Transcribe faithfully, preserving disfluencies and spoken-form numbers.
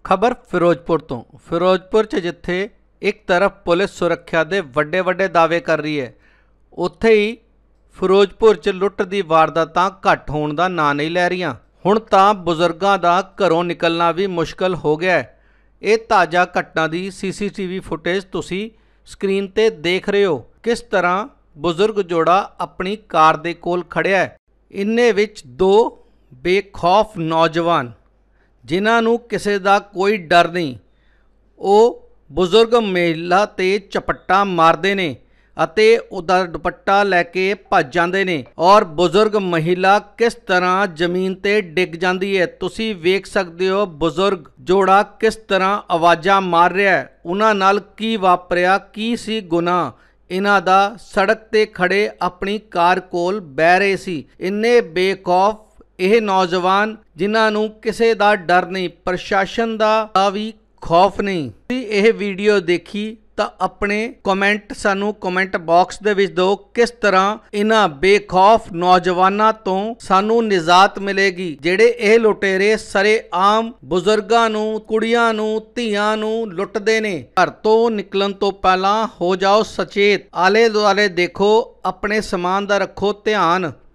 खबर फिरोजपुर तो फिरोजपुर च जिथे एक तरफ पुलिस सुरक्षा के वड्डे वड्डे दावे कर रही है, उत्थे ही फिरोजपुर च लुੱਟ दी वारदातां घट होण दा ਨਾਂ नहीं लै रहीआं। हुण तां बुजुर्गां दा घरों निकलना भी मुश्किल हो गया है। ये ताज़ा घटना दी C C T V footage तुसी स्क्रीन ते देख रहे हो। किस तरह बुजुर्ग जोड़ा अपनी कार दे कोल खड़िया है। इन्ने विच दो बेखौफ नौजवान जिन्हां नूं किसे दा कोई डर नहीं, वो बुजुर्ग महिला ते झपट्टा मारदे ने ਅਤੇ ਉਹਦਾ ਦੁਪੱਟਾ ਲੈ ਕੇ ਭੱਜ ਜਾਂਦੇ ਨੇ ਔਰ ਬਜ਼ੁਰਗ ਮਹਿਲਾ ਕਿਸ ਤਰ੍ਹਾਂ ਜ਼ਮੀਨ ਤੇ ਡਿੱਗ ਜਾਂਦੀ ਹੈ। ਤੁਸੀਂ ਵੇਖ ਸਕਦੇ ਹੋ ਬਜ਼ੁਰਗ ਜੋੜਾ ਕਿਸ ਤਰ੍ਹਾਂ ਆਵਾਜ਼ਾਂ ਮਾਰ ਰਿਹਾ ਹੈ। ਉਹਨਾਂ ਨਾਲ ਕੀ ਵਾਪਰਿਆ, ਕੀ ਸੀ ਗੁਨਾਹ ਇਹਨਾਂ ਦਾ। ਸੜਕ ਤੇ ਖੜੇ ਆਪਣੀ ਕਾਰ ਕੋਲ ਬਹਿ ਰਹੇ ਸੀ। ਇੰਨੇ ਬੇਖੌਫ ਇਹ ਨੌਜਵਾਨ ਜਿਨ੍ਹਾਂ ਨੂੰ ਕਿਸੇ ਦਾ ਡਰ ਨਹੀਂ, ਪ੍ਰਸ਼ਾਸਨ ਦਾ ਵੀ ਖੌਫ ਨਹੀਂ। ਤੁਸੀਂ ਇਹ ਵੀਡੀਓ ਦੇਖੀ ਤਾਂ ਆਪਣੇ ਕਮੈਂਟ ਸਾਨੂੰ ਕਮੈਂਟ ਬਾਕਸ ਦੇ ਵਿੱਚ ਦਿਓ। ਕਿਸ ਤਰ੍ਹਾਂ ਇਹਨਾਂ ਬੇਖੌਫ ਨੌਜਵਾਨਾਂ ਤੋਂ ਸਾਨੂੰ ਨਿਜਾਤ ਮਿਲੇਗੀ ਜਿਹੜੇ ਇਹ ਲੁਟੇਰੇ ਸਰੇਆਮ ਬਜ਼ੁਰਗਾਂ ਨੂੰ, ਕੁੜੀਆਂ ਨੂੰ, ਧੀਆਂ ਨੂੰ ਲੁੱਟਦੇ ਨੇ। ਘਰ ਤੋਂ ਨਿਕਲਣ ਤੋਂ ਪਹਿਲਾਂ ਹੋ ਜਾਓ ਸਚੇਤ। ਆਲੇ ਦੁਆਲੇ ਦੇਖੋ, ਆਪਣੇ ਸਮਾਨ ਦਾ ਰੱਖੋ ਧਿਆਨ।